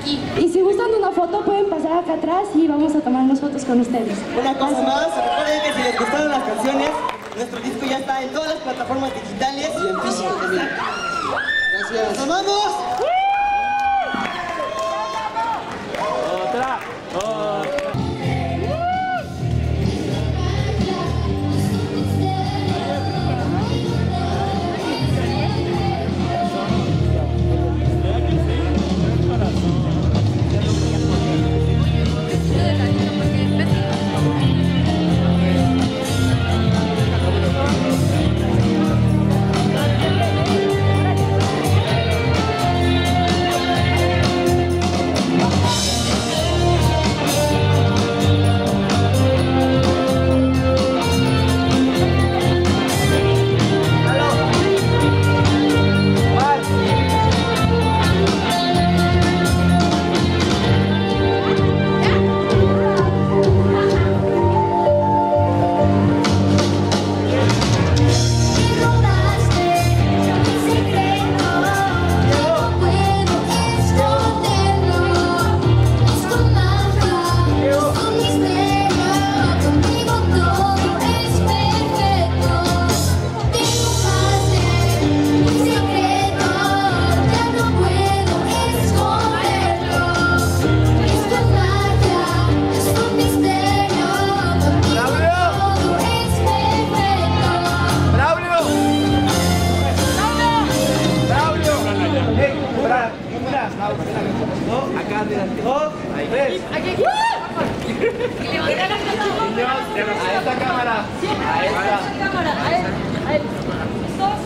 aquí. Y si gustan de una foto, pueden pasar acá atrás y vamos a tomarnos fotos con ustedes. Una cosa más, recuerden que si les gustaron las canciones, nuestro disco ya está en todas las plataformas digitales y en físico también. Gracias. ¡Nos vamos! Otra. Acá adelante. 2, 3. Aquí. A esta cámara. A esta. A él. Dos.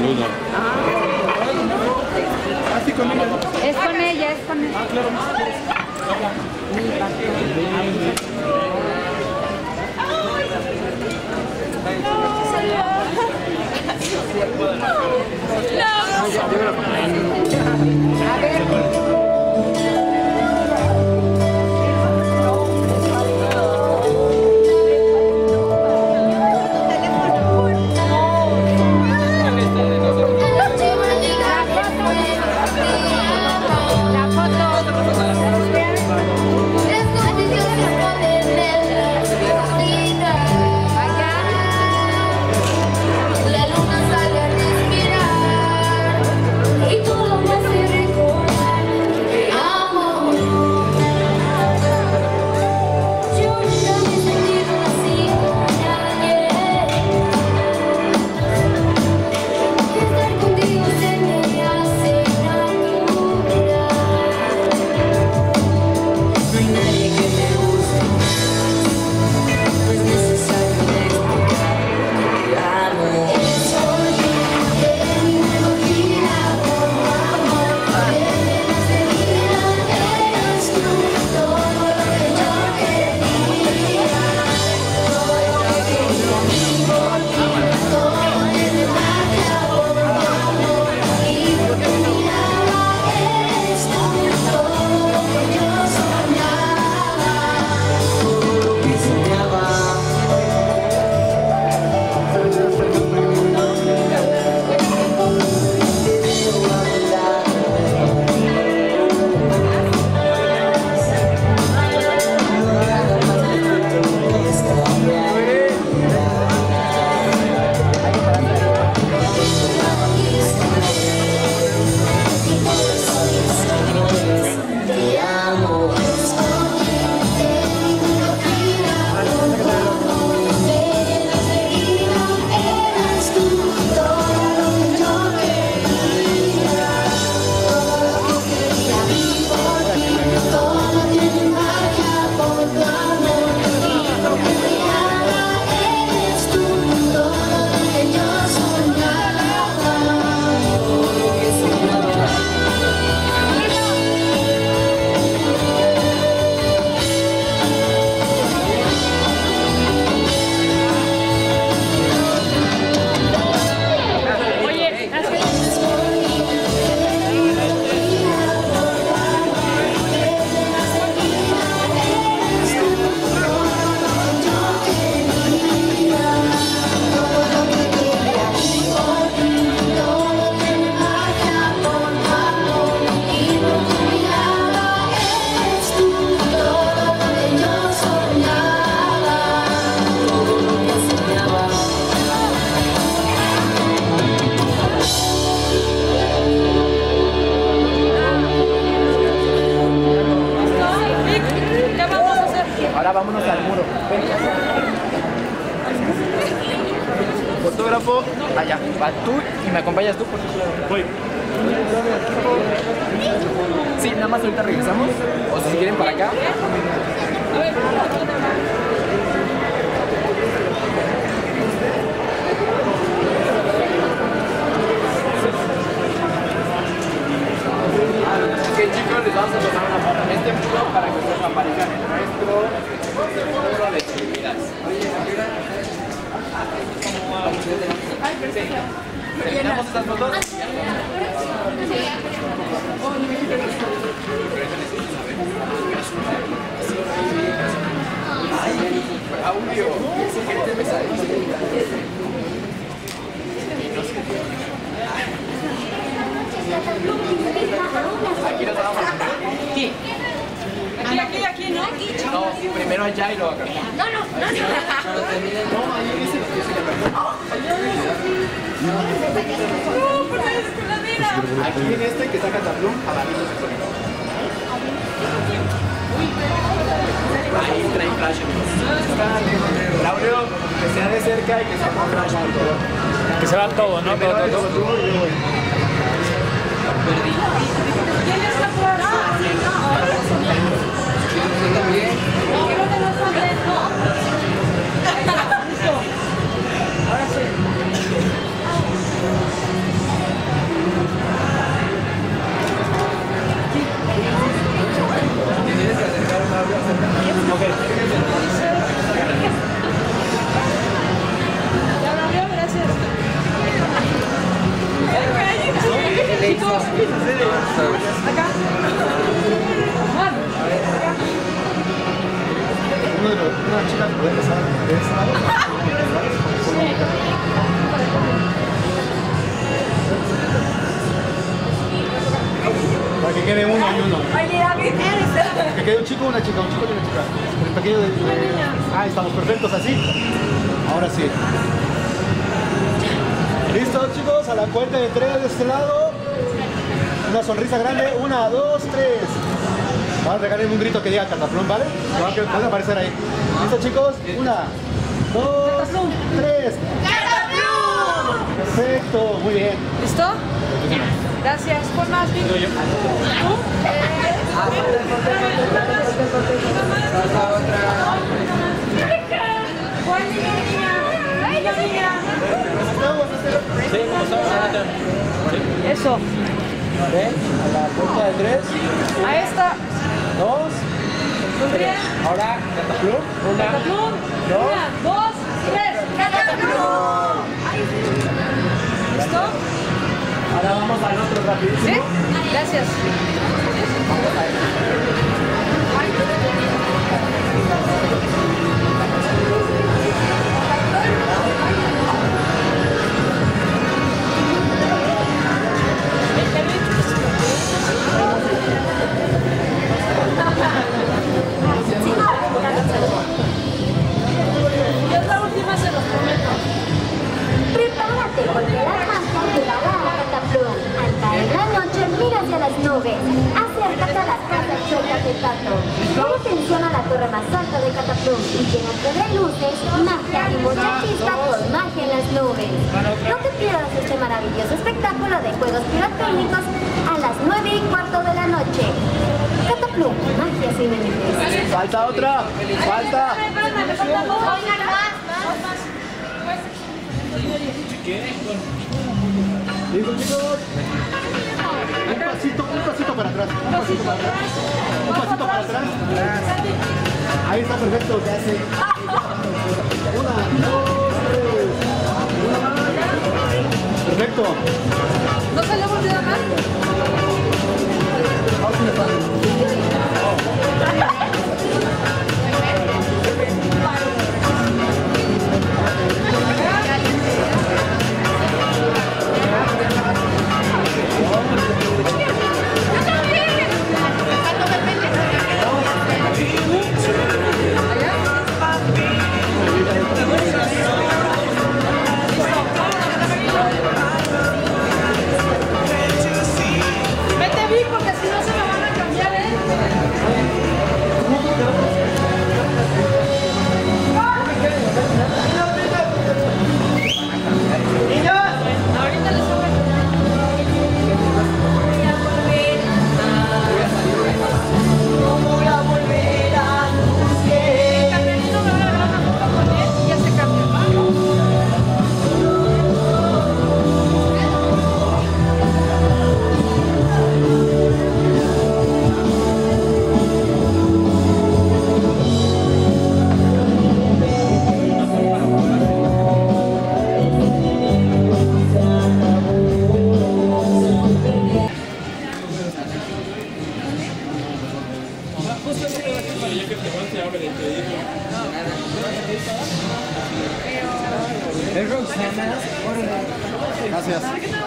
saluda. Así con ella. Es con ella, es con ella. Ah, claro. A ver. Vámonos al muro. Fotógrafo, allá. Va tú y me acompañas tú porque voy. Sí, nada más ahorita regresamos. O si quieren para acá. Ok, chicos, les vamos a tomar una foto en este muro para que ustedes aparezcan en nuestro muro de celebridades. ¿Terminamos estas fotos? Audio. Aquí nos vamos. Aquí. Aquí, ¿no? No, sí, primero allá y luego acá. No. Aquí en este que saca tablón, abajo se pone. Ahí trae flash. Claudio, que sea de cerca y que se ponga flash. Que se va todo, ¿no? Todo. ¿Quién está por acá? Yo también. Quiero que nos hables, ¿no? Ahora sí. Chicos, acá. Una chica que puede pasar de ese lado. Para que quede uno y uno. Que quede un chico y una chica, un chico y una chica. El pequeño de... Ah, estamos perfectos así. Ahora sí. ¿Listos, chicos? A la cuenta de 3 de este lado. Una sonrisa grande. 1, 2, 3. Vamos a regalarme un grito que diga Cataplum, ¿vale? Van a aparecer ahí. ¿Listos, chicos? 1, 2, 3. ¡Cataplum! Perfecto, muy bien. ¿Listo? Gracias. Por más. ¿Cuál niña? Eso. ¿Ven? A la cuenta de 3. A esta. 2. Sonríe. Ahora, Cataplum. 1, Cataplum. 1, 2, 3. Cataplum. ¿Listo? Ahora vamos al otro rapidísimo. ¿Sí? Gracias. Es la última, se los prometo. Prepárate porque la magia llegará a Cataplum. Al caer la noche, mira hacia las nubes. Acércate a las casas sueltas de Tato. Pon atención a la torre más alta de Cataplum y llénate de luces, magia y mucha chispa por magia en las nubes. No te pierdas este maravilloso espectáculo de juegos pirotécnicos a las 9:15 de la noche. Cataplum, magia sin límites. Falta otra. Falta. Espérame, me faltan dos. ¿Listos, chicos? Un pasito para atrás. Un pasito para atrás. Un pasito para atrás. Ahí está perfecto. 1, 2, 3. Perfecto. ¿No se le volvió más? Vete, Vic, porque si no se me van a cambiar, ¿eh? Ahorita les voy Gracias.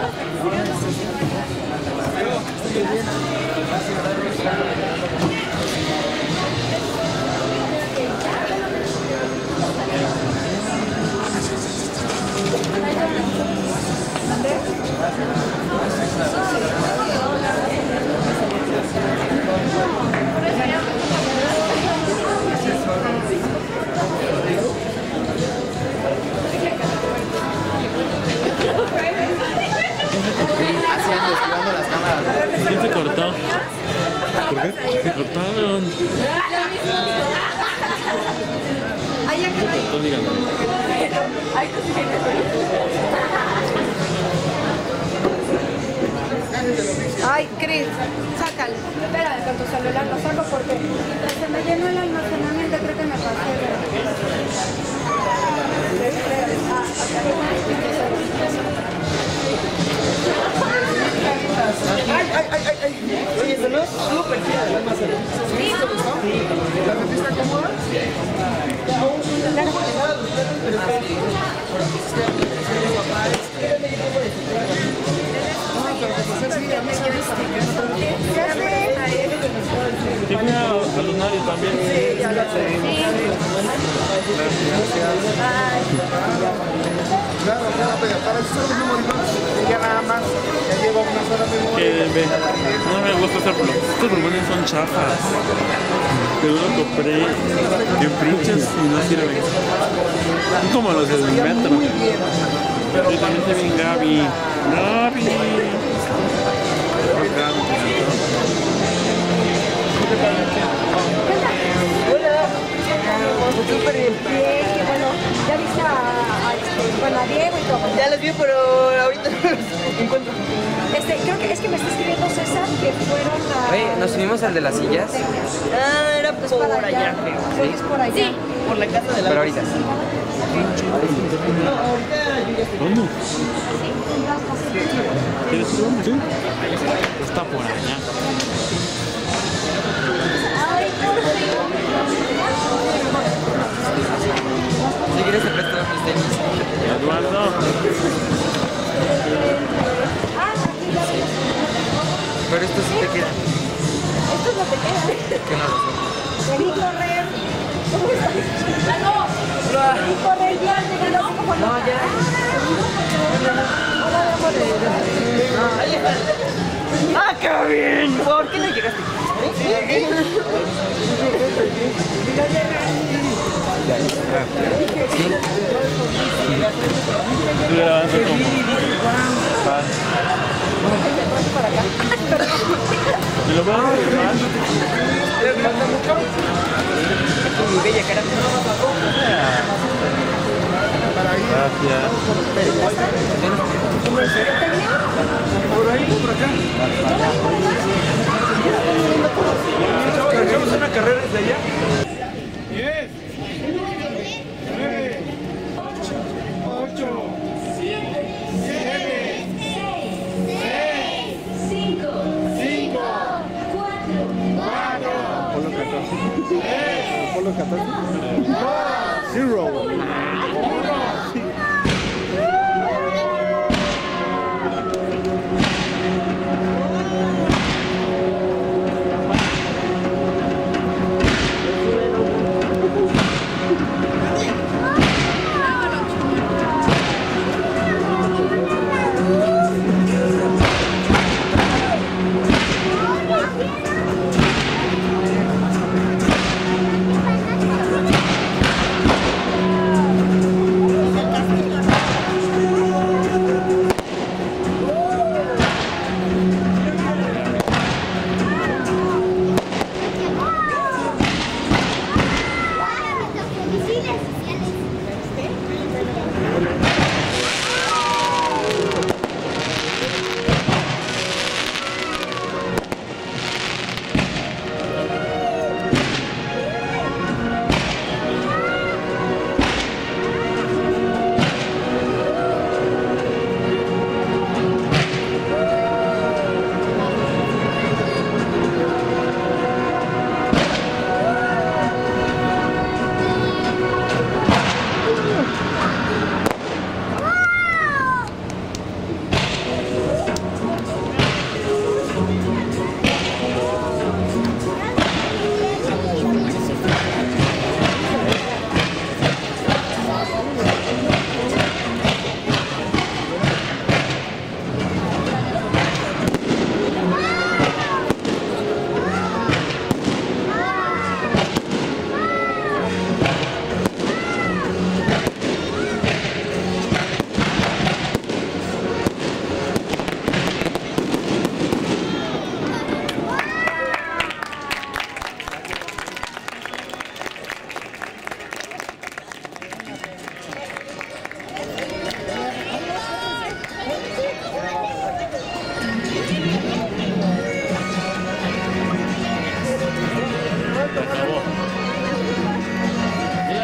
¿Quién se cortó? ¿Por qué? Se cortaron. Cortó, díganme. Ay, Cris, sácalo. Espera, con tu celular lo saco porque mientras se me llenó el almacenamiento creo que me pasé. Sí, fui a Lunario también. Sí, ya lo sé. Claro, para eso solo memoria. Ya nada más, ya lleva una sola memoria. No me gusta estos plumones son chafas. Pero lo compré en Prinches y no sirven. Son como los del metro. Yo también te vi Gaby. Gaby. Súper bien. Bueno, ya viste a Diego y todo. Ya los vi, pero ahorita no los encuentro. Creo que es que me está escribiendo César que fueron a... Oye, ¿nos subimos al de las sillas? Ah, era Es por para allá, allá. creo. Es por allá. Sí. Por la casa de la... Pero ahorita. ¿Dónde? ¿Quieres tú? Sí. Está por allá. Si quieres te presto mis tenis. Eduardo. Pero esto sí te queda. Esto no te queda. ¿Qué no? Vení correr. ¿Cómo estás? Vení correr ya, llegando así como No, ya. ¡Ah, qué bien! ¿Por qué no llegaste? Estoy grabando como... ¿Me lo puedo llevar? ¿Les falta mucho? Mi bella cara. Gracias. Por ahí, por acá. ¿Hacemos una carrera desde allá? 10, 9, 8, 7, 6, 5, 4, Apolo 14. Apolo 14. 0.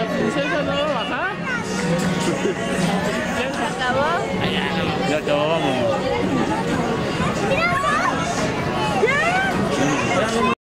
Ya acabamos.